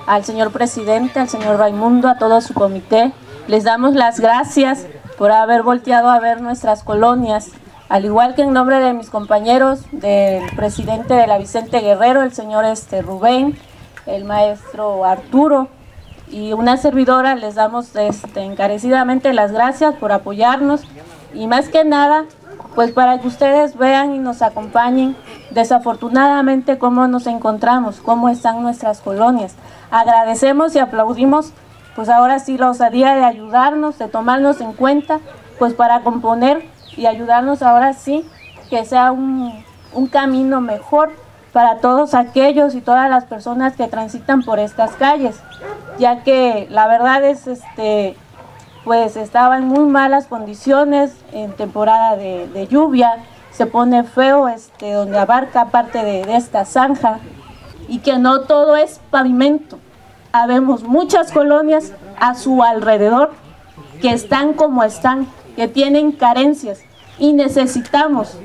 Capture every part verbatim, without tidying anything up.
al señor presidente, al señor Raimundo, a todo su comité. Les damos las gracias por haber volteado a ver nuestras colonias, al igual que en nombre de mis compañeros, del presidente de la Vicente Guerrero, el señor este, Rubén, el maestro Arturo y una servidora, les damos este, encarecidamente las gracias por apoyarnos y más que nada, pues para que ustedes vean y nos acompañen desafortunadamente cómo nos encontramos, cómo están nuestras colonias. Agradecemos y aplaudimos pues ahora sí la osadía de ayudarnos, de tomarnos en cuenta, pues para componer y ayudarnos ahora sí que sea un, un camino mejor para todos aquellos y todas las personas que transitan por estas calles, ya que la verdad es este pues estaba en muy malas condiciones en temporada de, de lluvia, se pone feo este donde abarca parte de, de esta zanja y que no todo es pavimento. Habemos muchas colonias a su alrededor que están como están, que tienen carencias y necesitamos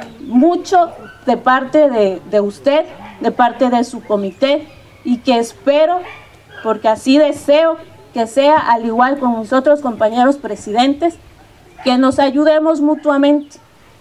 mucho de parte de, de usted, de parte de su comité y que espero, porque así deseo que sea al igual con mis otros compañeros presidentes, que nos ayudemos mutuamente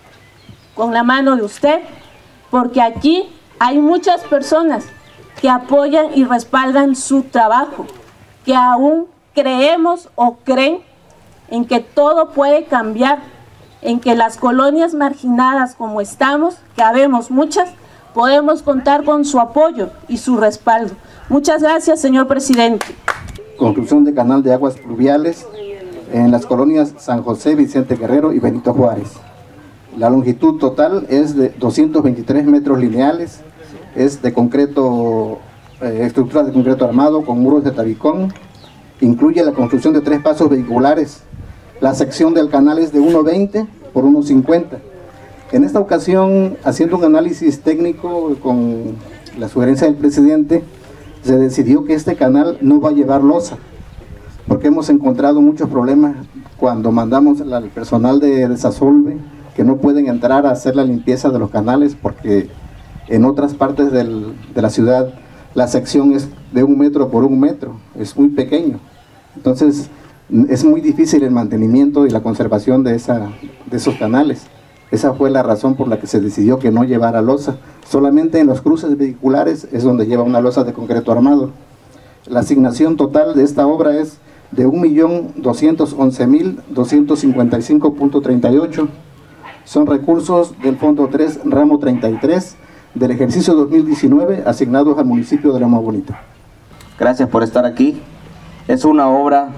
con la mano de usted, porque aquí hay muchas personas que apoyan y respaldan su trabajo, que aún creemos o creen en que todo puede cambiar, en que las colonias marginadas como estamos, que habemos muchas, podemos contar con su apoyo y su respaldo. Muchas gracias, señor presidente. Construcción de canal de aguas pluviales en las colonias San José, Vicente Guerrero y Benito Juárez. La longitud total es de doscientos veintitrés metros lineales, es de concreto, eh, estructura de concreto armado con muros de tabicón, incluye la construcción de tres pasos vehiculares. La sección del canal es de uno veinte por uno cincuenta. En esta ocasión, haciendo un análisis técnico con la sugerencia del presidente, se decidió que este canal no va a llevar losa, porque hemos encontrado muchos problemas cuando mandamos al personal de Desasolve, que no pueden entrar a hacer la limpieza de los canales, porque en otras partes del, de la ciudad la sección es de un metro por un metro, es muy pequeño. Entonces es muy difícil el mantenimiento y la conservación de, esa, de esos canales. Esa fue la razón por la que se decidió que no llevara losa. Solamente en los cruces vehiculares es donde lleva una losa de concreto armado. La asignación total de esta obra es de un millón doscientos once mil doscientos cincuenta y cinco punto treinta y ocho. Son recursos del Fondo tres, Ramo treinta y tres, del ejercicio dos mil diecinueve, asignados al municipio de Loma Bonita. Gracias por estar aquí. Es una obra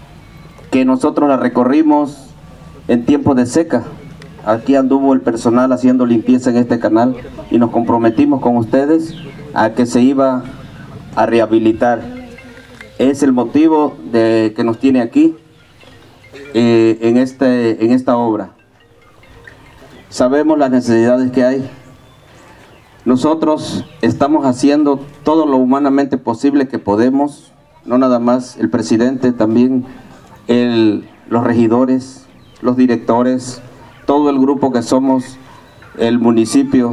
que nosotros la recorrimos en tiempos de seca. Aquí anduvo el personal haciendo limpieza en este canal y nos comprometimos con ustedes a que se iba a rehabilitar. Es el motivo de que nos tiene aquí eh, en, este, en esta obra. Sabemos las necesidades que hay. Nosotros estamos haciendo todo lo humanamente posible que podemos, no nada más el presidente, también el, los regidores, los directores, todo el grupo que somos el municipio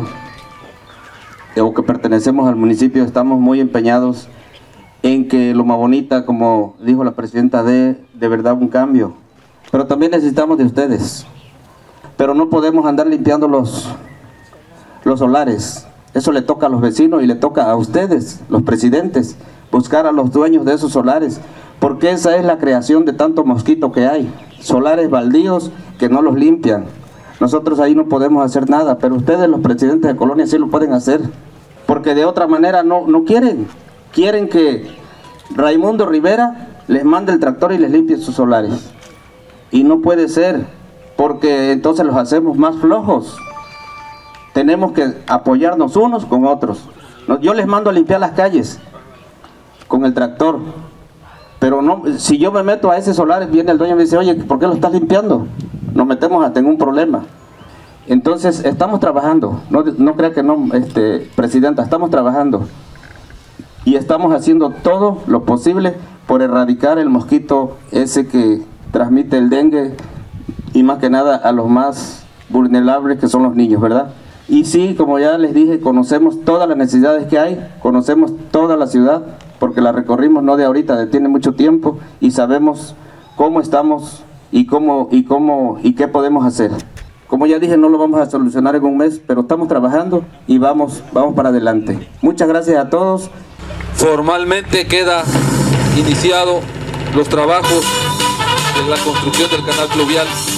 o que pertenecemos al municipio, estamos muy empeñados en que Loma Bonita, como dijo la presidenta, dé de verdad un cambio. Pero también necesitamos de ustedes. Pero no podemos andar limpiando los, los solares. Eso le toca a los vecinos y le toca a ustedes, los presidentes, buscar a los dueños de esos solares, porque esa es la creación de tanto mosquito que hay. Solares baldíos que no los limpian. Nosotros ahí no podemos hacer nada, pero ustedes, los presidentes de colonia, sí lo pueden hacer, porque de otra manera no, no quieren. Quieren que Raimundo Rivera les mande el tractor y les limpie sus solares. Y no puede ser, porque entonces los hacemos más flojos. Tenemos que apoyarnos unos con otros. Yo les mando a limpiar las calles con el tractor, pero no, si yo me meto a ese solar, viene el dueño y me dice, oye, ¿por qué lo estás limpiando? Nos metemos hasta en un problema. Entonces estamos trabajando, no, no crea que no, este, presidenta, estamos trabajando y estamos haciendo todo lo posible por erradicar el mosquito ese que transmite el dengue y más que nada a los más vulnerables, que son los niños, ¿verdad? Y sí, como ya les dije, conocemos todas las necesidades que hay, conocemos toda la ciudad, porque la recorrimos no de ahorita, tiene mucho tiempo y sabemos cómo estamos y cómo y cómo y qué podemos hacer. Como ya dije, no lo vamos a solucionar en un mes, pero estamos trabajando y vamos, vamos para adelante. Muchas gracias a todos. Formalmente queda iniciado los trabajos de la construcción del canal fluvial